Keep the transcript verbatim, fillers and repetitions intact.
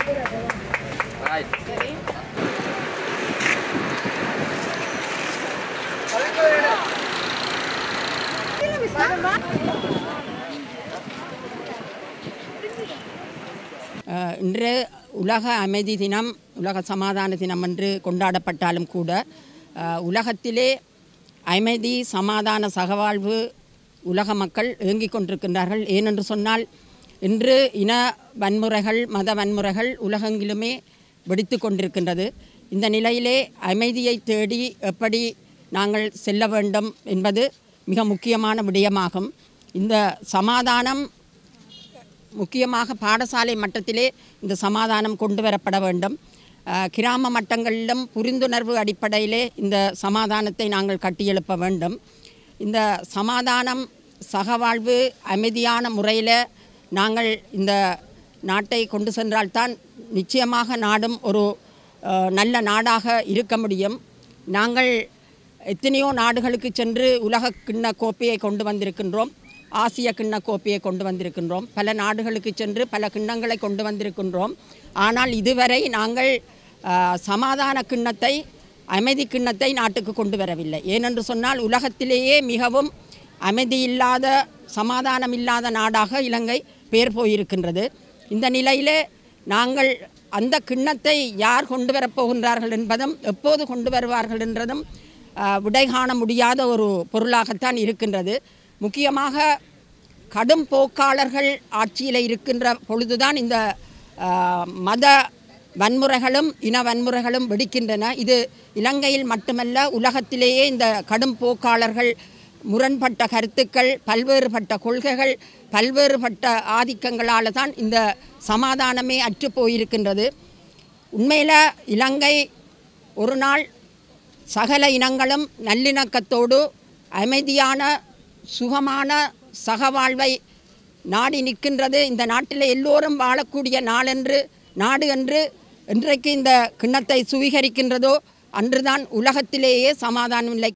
இன்று உலக அமைதி தினம், உலக சமாதான தினம் என்று கொண்டாடப்பட்டாலும் கூட உலகத்திலே அமைதி சமாதான சகவாழ்வு உலக மக்கள் ஏங்கிக் கொண்டிருக்கின்றார்கள். ஏனென்று சொன்னால் இன்று இன வன்முறைகள் மத வன்முறைகள் உலகெங்கிலுமே வெடித்து கொண்டிருக்கின்றது. இந்த நிலையிலே அமைதியை தேடி எப்படி நாங்கள் செல்ல வேண்டும் என்பது மிக முக்கியமான விடயமாகும். இந்த சமாதானம் முக்கியமாக பாடசாலை மட்டத்திலே இந்த சமாதானம் கொண்டு வரப்பட வேண்டும். கிராம மட்டங்களிலும் புரிந்துணர்வு அடிப்படையிலே இந்த சமாதானத்தை நாங்கள் கட்டியெழுப்ப வேண்டும். இந்த சமாதானம் சகவாழ்வு அமைதியான முறையில் நாங்கள் இந்த நாட்டை கொண்டு சென்றால்தான் நிச்சயமாக நாடும் ஒரு நல்ல நாடாக இருக்க முடியும். நாங்கள் எத்தனையோ நாடுகளுக்கு சென்று உலக கிண்ண கோப்பையை கொண்டு வந்திருக்கின்றோம், ஆசிய கிண்ண கோப்பையை கொண்டு வந்திருக்கின்றோம், பல நாடுகளுக்கு சென்று பல கிண்ணங்களை கொண்டு வந்திருக்கின்றோம். ஆனால் இதுவரை நாங்கள் சமாதான கிண்ணத்தை அமைதி கிண்ணத்தை நாட்டுக்கு கொண்டு வரவில்லை. ஏனென்று சொன்னால் உலகத்திலேயே மிகவும் அமைதி இல்லாத சமாதானம் இல்லாத நாடாக இலங்கை பேர் போயிருக்கின்றது. இந்த நிலையிலே நாங்கள் அந்த கிண்ணத்தை யார் கொண்டு வரப்போகின்றார்கள் என்பதும் எப்போது கொண்டு வருவார்கள் என்றதும் விடை காண முடியாத ஒரு பொருளாகத்தான் இருக்கின்றது. முக்கியமாக கடும் போக்காளர்கள் ஆட்சியில் இருக்கின்ற பொழுதுதான் இந்த மத வன்முறைகளும் இன வன்முறைகளும் வெடிக்கின்றன. இது இலங்கையில் மட்டுமல்ல, உலகத்திலேயே இந்த கடும் போக்காளர்கள் முரண்பட்ட கருத்துக்கள், பல்வேறுபட்ட கொள்கைகள், பல்வேறுபட்ட ஆதிக்கங்களால் தான் இந்த சமாதானமே அற்று போயிருக்கின்றது. உண்மையில் இலங்கை ஒரு நாள் சகல இனங்களும் நல்லிணக்கத்தோடு அமைதியான சுகமான சகவாழ்வை நாடி நிற்கின்றது. இந்த நாட்டில் எல்லோரும் வாழக்கூடிய நாளென்று நாடு என்று இன்றைக்கு இந்த கிண்ணத்தை சுவீகரிக்கின்றதோ அன்றுதான் உலகத்திலேயே சமாதானம் நிலை